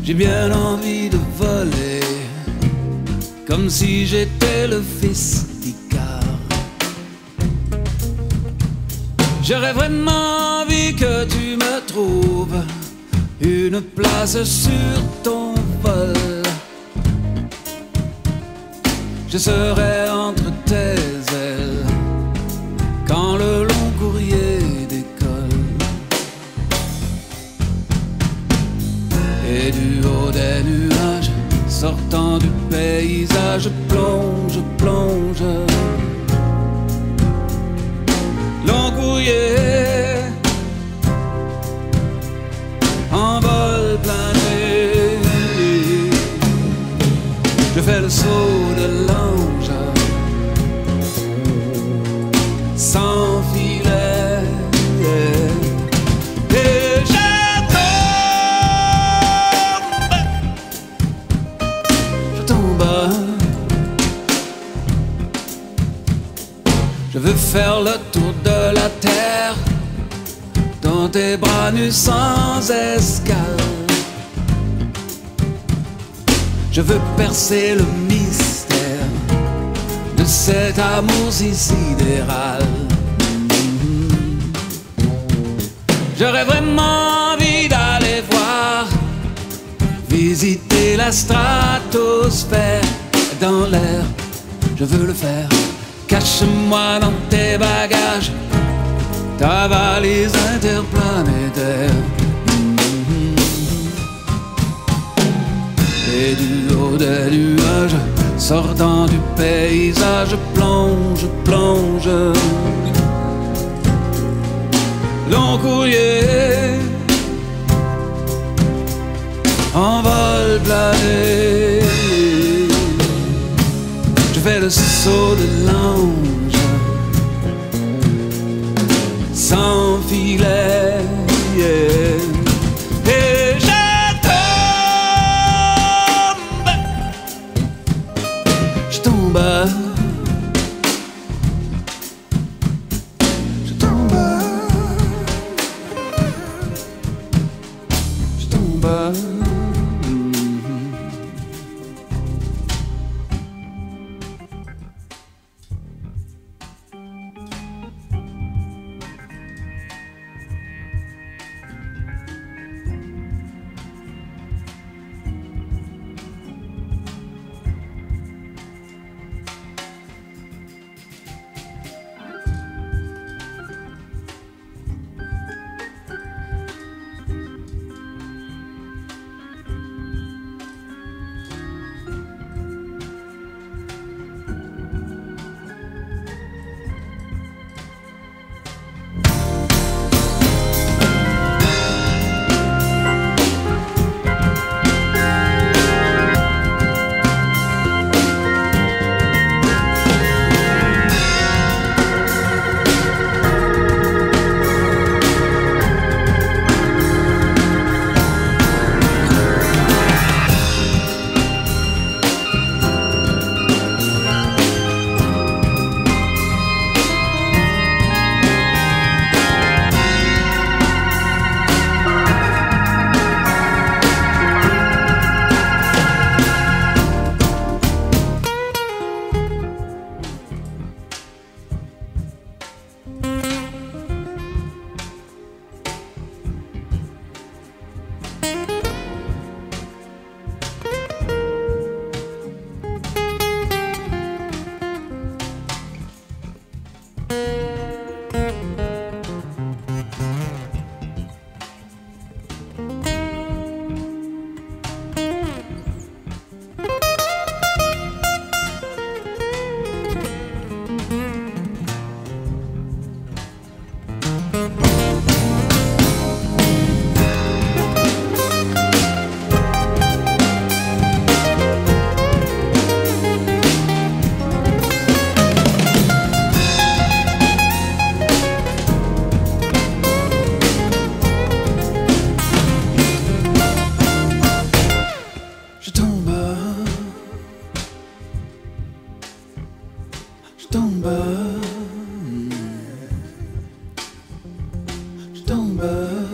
J'ai bien envie de voler, comme si j'étais le fils d'Icare. J'aurais vraiment envie que tu me trouves une place sur ton vol. Je serai entre tes ailes quand le long courrier décolle. Et du haut des nuages, sortant du paysage, plonge, plonge. Long courrier, en vol plané. Je fais le saut de l'ange, sans filet. Et je tombe. Je veux faire le tour de la terre dans tes bras nus sans escale. Je veux percer le mystère de cet amour si sidéral. J'aurais vraiment envie d'aller voir, visiter la stratosphère dans l'air. Je veux le faire. Cache-moi dans tes bagages ta valise interplanétaire. Et du haut des nuages, sortant du paysage, plonge, plonge. Long courrier, en vol plané. Je fais le saut de l'ange, sans filet. Et je tombe, je tombe, je tombe. Je tombe.